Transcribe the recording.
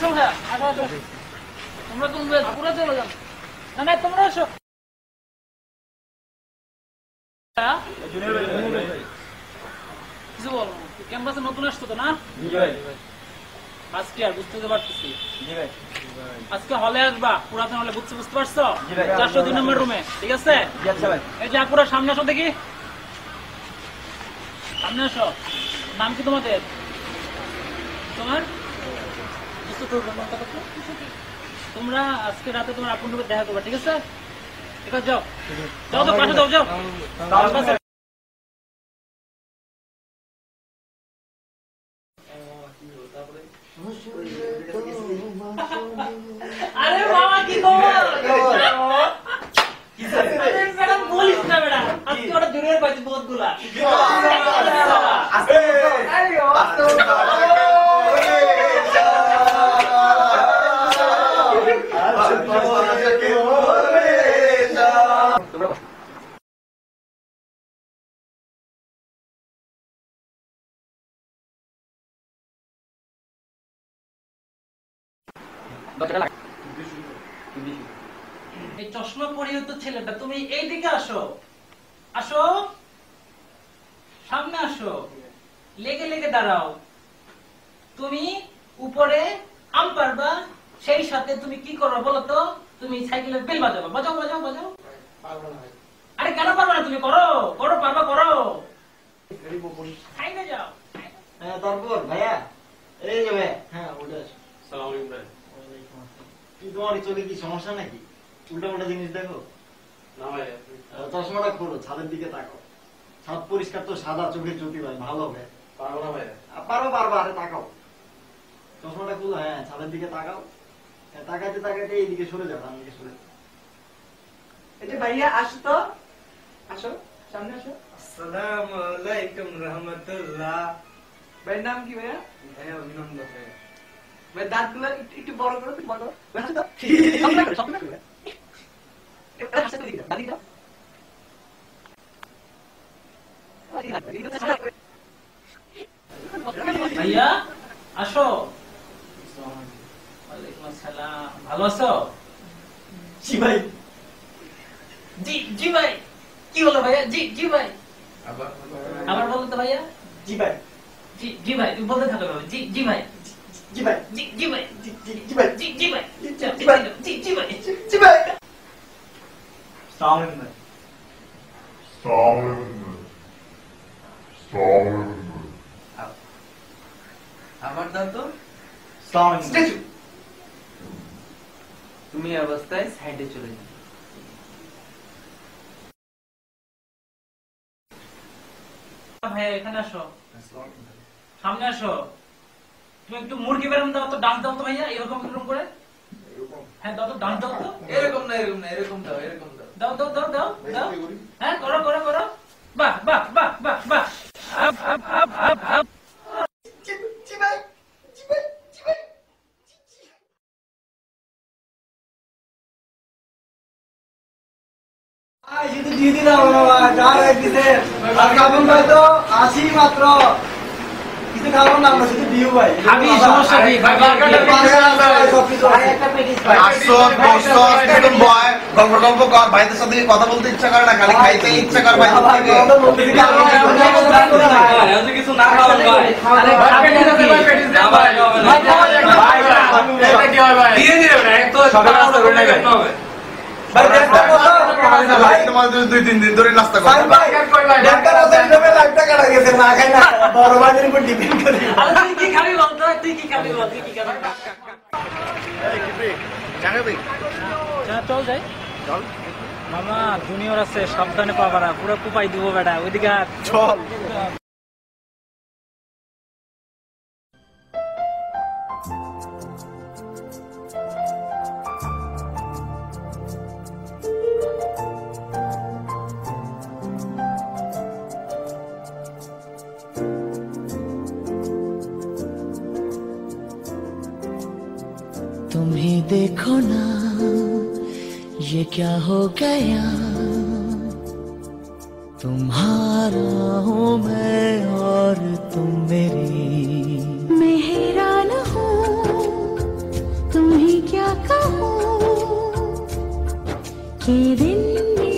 ভাইয়া, আসো। তোমরা পুরো চলে যাও। না তোমরা আসো। কিছু বলো, ক্যাম্পাসে নতুন আসছো তো না? আজকে আর বুঝতে পারতেছি। আজকে হলে আসবা, পুরাতন হলে বুঝতে পারছো? 402 নম্বর রুমে, ঠিক আছে? এই যে পুরো সামনে আসো দেখি, সামনে আসো। নাম কি তোমাদের? তোমার তোমরা আজকে রাতে তোমার আপন রূপে দেখা করবে, ঠিক আছে? ঠিক আছে, যাও যাও তো পাশে যাও। আরে বাবা কি খবর? ম্যাডাম বলিস না ম্যাডাম, আজকে ওটা জুনিয়র পাইছি বহুতগুলা। এই চশমা পরিহিত ছেলেটা, তুমি এই দিকে আসো, আসো সামনে আসো, লেগে দাঁড়াও। তুমি উপরে আম পারবা, সেই সাথে তুমি কি করো বলো তো? তুমি সাইকেলের বেল বাজাবো, বাজাও। আরে কেন পারবা না? তুমি করো, পারবা, করো। সাইডে যাও। হ্যাঁ তারপর ভাইয়া, এই যে ভাইয়া, হ্যাঁ উঠে আসো। সালাম আলাইকুম ভাই। কি তোমার চোখে কি সমস্যা নাকি? উল্টা জিনিস দেখো না ভাই, চশমাটা খোলো, ছাদের দিকে তাকাও। ছাদ পরিষ্কার তো, সাদা চোখের জ্যোতি ভাই, ভালো হবে। পারবো না ভাই। পারবা, আরে তাকাও, চশমাটা খুলো। হ্যাঁ ছাদের দিকে তাকাও। তাকাইতে এইদিকে সরে যাও, ডান দিকে সরে যাও। এটা ভাইয়া আসো তো, আসো সামনে আসো। আসসালামু আলাইকুম রাহমাতুল্লাহ। ভাইয়ের নাম কি ভাইয়া? ভাইয়া অভিনন্দন ভাইয়া। ভাই দাঁতগুলো একটু বড় করো, বড় করো। হাসো তো। স্বপ্ন করো। এটা হাসতে দিও, দাদি দাও। ভাইয়া আসো। ওয়ালাইকুম আসসালাম, ভালো আছো? জি ভাই। জি ভাই। কি হলো ভাইয়া? জি ভাই। আবার বলো তো ভাইয়া। জি ভাই। জি ভাই, তুমি বলতে থাকো। জি ভাই। জি ভাই। জি ভাই। জি ভাই। জি ভাই। জি ভাই। জি ভাই। জি ভাই। আসসালামু আলাইকুম ভাই। আবার দাও তো। আসসালামু আলাইকুম। স্ট্যাচু। তুমি এই অবস্থায় সাইডে চলে যাও। ভাইয়া এখানে আসো, সামনে আসো। তুমি একটু মুরগি বেরোন দাও তো, ডান্স দাও তো ভাইয়া, এরকম করে। হ্যাঁ দাও তো, ডান্স দাও তো। এরকম না, এরকম দাও। দাও। হ্যাঁ করো। বাহ। আপ। জি ভাই। শুধু দিয়ে দিলাম তো 80 মাত্র। কিছু খাবো না আমরা, শুধু দিও ভাই। খাবি, সমস্যা কি? গল্প কর, ভাইদের সাথে কথা বলতে ইচ্ছা করে না, খালি খাইতে ইচ্ছা করে ভাই। কিছু না খাওয়ান ভাই। দিয়ে দিলে তোমাদের 2-3 দিন ধরে নাস্তা করো। তুই কি খাবি বল। চল যাই। মামা জুনিয়র আছে, সাবধানে পাবা না, পুরো কুপাই দিব বেটা। ওইদিকে চল। तुम ही देखो ना ये क्या हो गया, तुम्हारा हूँ मैं और तुम मेरी। मैं हैरान हूँ ये दिन